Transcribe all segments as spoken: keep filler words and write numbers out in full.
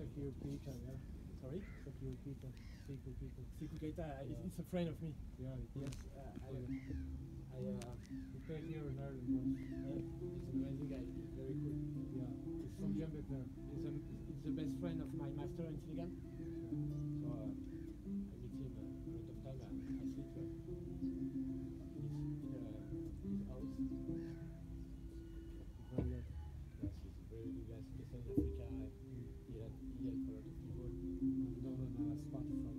Sakio Keita, yeah. Sorry? Sakio Keita. Sekou Keita. Sekou Keita, yeah. It's a friend of me. Yeah, yes. Uh, I, I, uh, he played here in Ireland once. Yeah. He's an amazing guy. He's very cool. Yeah. He's from Djembe player. He's, a, he's the best friend of my master in Senegal. So uh, I meet him uh, a lot of time. I, I sleep uh, in his, in, uh, his house. Very good. Yes, he's a very good guy, especially in Africa. He had, he had for a lot of people. I've done a spot from.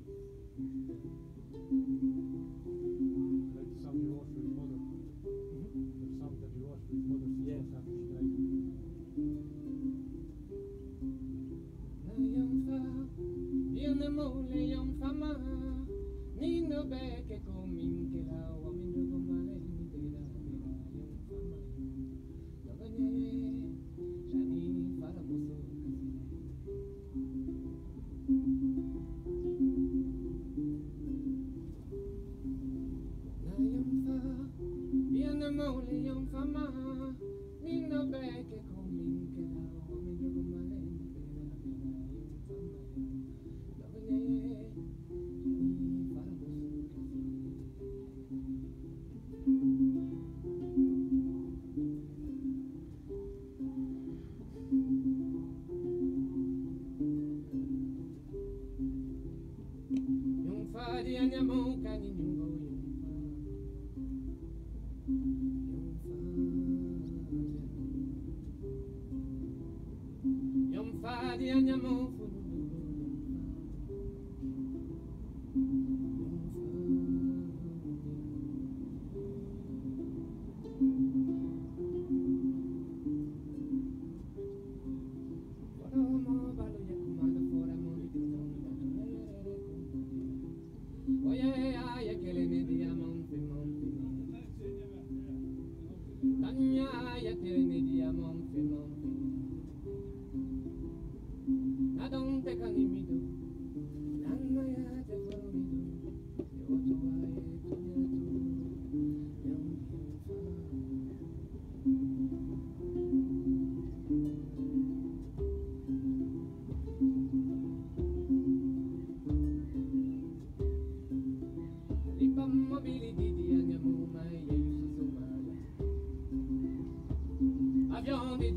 Like the song you wrote for his mother. Mm-hmm. The song that you wrote for his mother. Yes. After she died. Nino beke komin la wa min do male ni de la de la yom fama no ganye jani para muso na yom fa bien mole yom fama nino beke komin la wa min do male ni de la de la yom fama no ganye Dianya muka ni nyumba yom fa dianya muka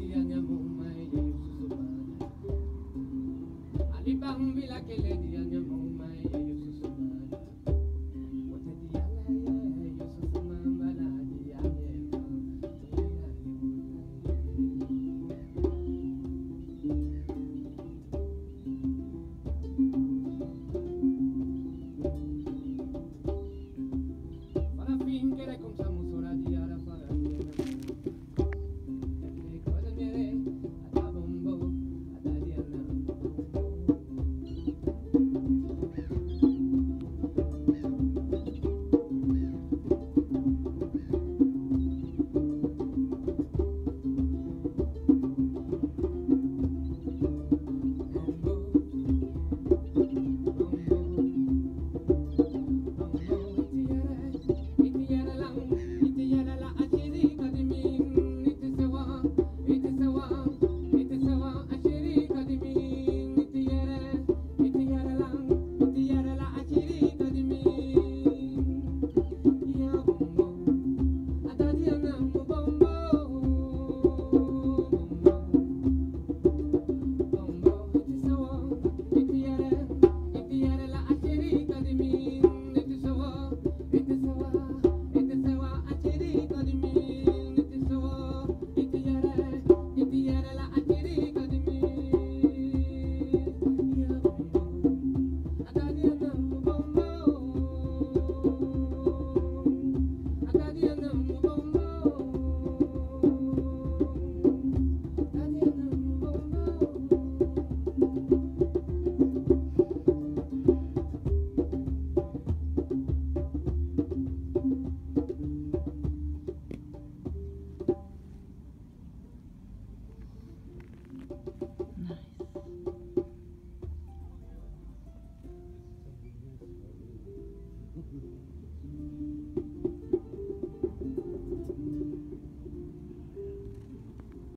Alibam bila kele di anyam